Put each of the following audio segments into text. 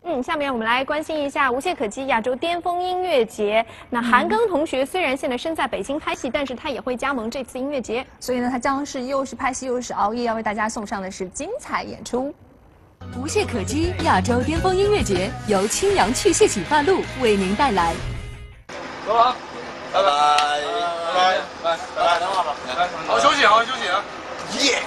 下面我们来关心一下无懈可击亚洲巅峰音乐节。那韩庚同学虽然现在身在北京拍戏，但是他也会加盟这次音乐节。 所以呢，他将是又是拍戏又是熬夜，要为大家送上的是精彩演出。 无懈可击亚洲巅峰音乐节由清扬去屑洗发露为您带来。 走了，拜拜拜拜拜拜，好休息啊，休息啊，耶！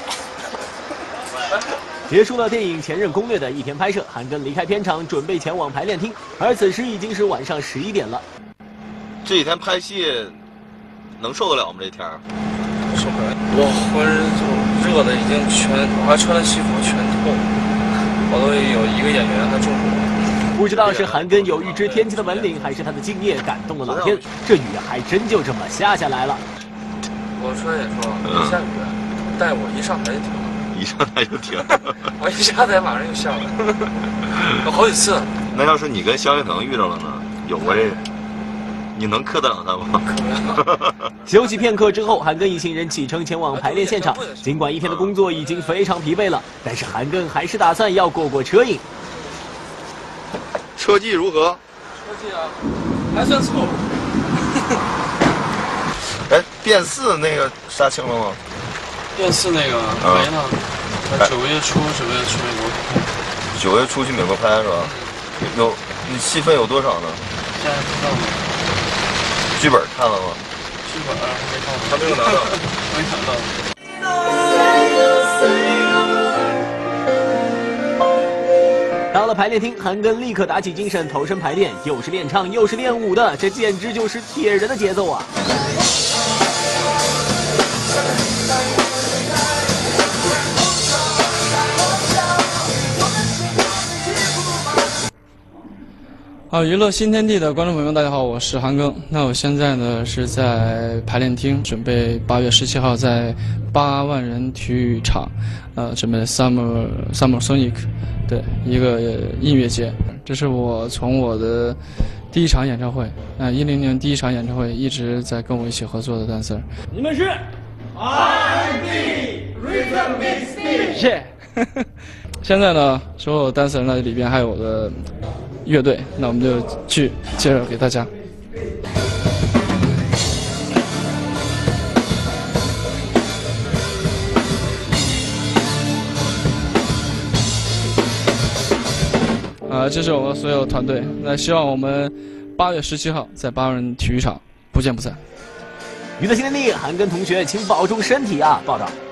结束了电影《前任攻略》的一天拍摄，韩庚离开片场，准备前往排练厅，而此时已经是晚上11点了。 这几天拍戏，能受得了吗？这天儿？ 受不了，我浑身就热的已经我还穿了西服全透，我都有一个演员还中暑。 不知道是韩庚有预知天气的本领，还是他的敬业感动了老天，这雨还真就这么下来了。 我说也说，一下雨，但我一上台就停了。 一上台就停， 我一下台马上就下了，有好几次。 那要是你跟萧敬腾遇着了呢？有过这个，你能克得了他吗？ 休息片刻之后，韩庚一行人启程前往排练现场。尽管一天的工作已经非常疲惫了，但是韩庚还是打算要过车瘾。 车技如何？ 车技啊，还算凑合。 哎，变4那个杀青了吗？ 变4那个没了，他9月初准备去美国拍。 9月初去美国拍是吧？你戏份有多少呢？ 现在不知道呢。 剧本看了吗？ 剧本没看， 还没有拿到， 没拿到。 到了排练厅，韩庚立刻打起精神投身排练，又是练唱又是练舞的，这简直就是铁人的节奏啊！ 好，娱乐新天地的观众朋友们，大家好，我是韩庚。那我现在呢是在排练厅，准备8月17号在8万人体育场，准备 Summer Sonic， 对，一个音乐节。这是我从我的第一场演唱会，10年第一场演唱会一直在跟我一起合作的 dancer。 你们是 R&B Rhythm Mix Team。现在呢，所有 dancer 那里边还有我的乐队，那我们就去介绍给大家。这是我们所有团队，那希望我们8月17号在8万人体育场不见不散。 娱乐新天地，韩庚同学请保重身体啊！报道。